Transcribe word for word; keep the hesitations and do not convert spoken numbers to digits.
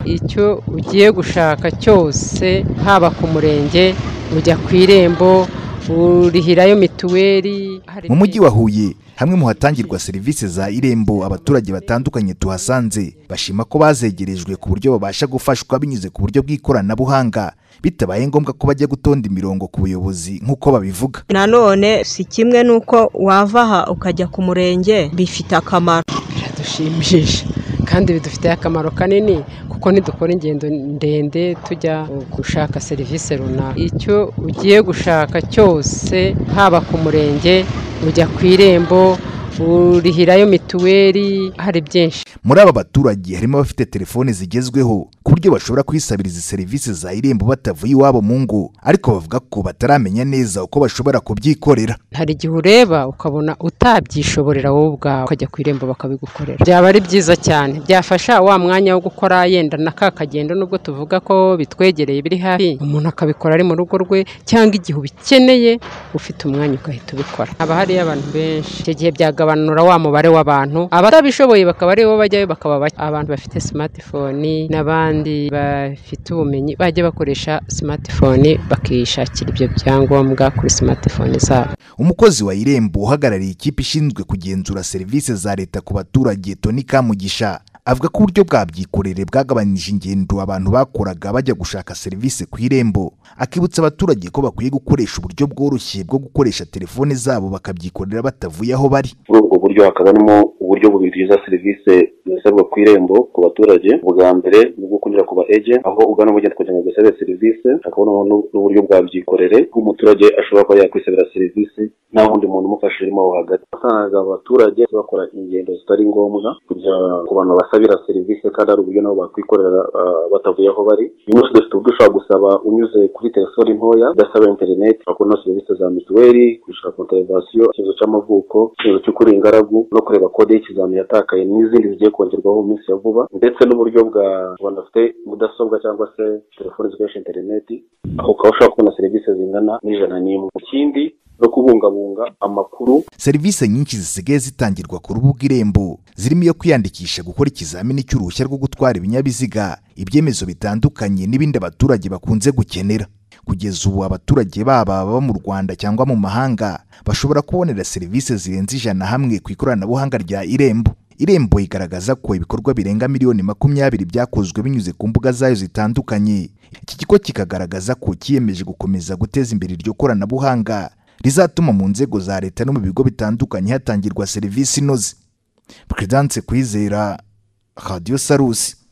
icyo ugiye gushaka cyose haba ku murenge ujya ku irembo urihirayo mituweli. Mu mujyi wa Huye hamwe mu hatangirwa serivisi za irembo, abaturage batandukanye tuhasanze bashima ko bazegerejwe ku buryo babasha gufashwa binyuze ku buryo bw'ikoranabuhanga bitabaye ngombwa ko bajya gutonda imirongo ku buyobozi nk'uko babivuga. Nanone si kimwe nuko wava aha ukajya ku murenge, bifite akamaro. Biradushimishije kandi bidufitiye akamaro kanini kuko ntidukora ingendo ndende tujya gushaka serivisi runaka. Icyo ugiye gushaka cyose haba ku murenge ujya ku irembo urihirayo mituweli, hari byinshi. Muri aba baturage harimo abafite telefone zigezweho ku buryo bashobora kwisabira izi serivisi za irembo batavuye iwabo mu ngo, ariko bavuga ko bataramenya neza uko bashobora kubyikorera. Hari igihe ureba ukabona utabyishoborera wowe ubwawe ukajya ku irembo bakabigukorera. Byaba ari byiza cyane, byafasha wa mwanya wo gukora yenda na ka kagendo nubwo tuvuga ko bitwegereye biri hafi, umuntu akabikora ari mu rugo rwe, cyangwa igihe ubikeneye ufite umwanya ugahita ubikora. Haba hariyo abantu benshi, icyo gihe byagabanura wa mubare w'abantu, abatabishoboye bakaba ari bo bajyayo bakaba bake. Abantu bafite smartphone n'abandi bafite ubumenyi bajya bakoresha smartphone bakishakira ibyo byangombwa kuri smartphone zabo. Umukozi wa irembo uhagarariye ikipe ishinzwe kugenzura serivisi za leta ku baturage, Tony Kamugisha, avuga ko uburyo bwabyikorere bwagabanije ingendo abantu bakoraga bajya gushaka serivisi ku irembo, akibutsa abaturage ko bakwiye gukoresha uburyo bworoshye bwo gukoresha telefone zabo bakabyikorera batavuye aho bari. Muri ubwo buryo hakabamo uburyo bubiriza serivisi zisabwa ku irembo ku baturage. Ubwa mbere ni bwo kunyura ku ba agent, aho ugana mu kugira ngo usabe serivisi, hakabona n'uburyo bwabyikorere umuturage ashobora kuba yakwisabira serivisi nta wundi muntu umufasha urimo aho hagati. Asanga abaturage bakora ingendo zitari ngombwa kujya ku bantu basabira serivisi kandi ari uburyo nabo bakwikorera batavuye aho bari. Uyu munsi dufite uburyo ushobora gusaba unyuze kuri telefoni ntoya udasaba internet, bakora serivisi za mituweli, kwishura konterevasiyo, ikibazo cy'amavuko, ikibazo cyo kuri ingaragu, no kureba kode y'ikizami yatakaye n'izindi zigiye kongerwaho mu minsi ya vuba, ndetse n'uburyo bwa abantu bafite mudasobwa cyangwa se telefoni zikoresha internet, aho ukaba ushobora kubona serivisi zingana n'ijana n'imwe. Ikindi no kubungabunga amakuru. Serivisi nyinshi zisigaye zitangirwa ku rubuga irembo zirimo iyo kwiyandikisha gukora ikizamini cy'uruhushya rwo gutwara ibinyabiziga, ibyemezo bitandukanye n'ibindi abaturage bakunze gukenera. Kugeza ubu abaturage baba baba mu Rwanda cyangwa mu mahanga bashobora kubonera serivisi zirenze ijana hamwe ku ikoranabuhanga rya irembo. Irembo igaragaza ko ibikorwa birenga miliyoni makumyabiri byakozwe binyuze ku mbuga zayo zitandukanye. Iki kigo kikagaragaza ko kiyemeje gukomeza guteza imbere iryo koranabuhanga rizatuma mu nzego za leta no mu bigo bitandukanye hatangirwa serivisi inoze. Prudence Kwizera, Radio Salusi.